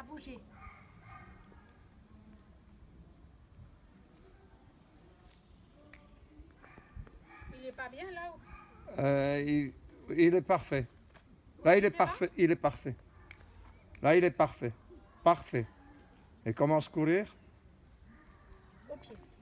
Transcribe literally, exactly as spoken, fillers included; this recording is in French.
bouger. Il est pas bien là ou... euh, il, il est parfait. Là, il est parfait. Il est parfait. Là, il est parfait. Parfait. Et commence à courir. Au pied.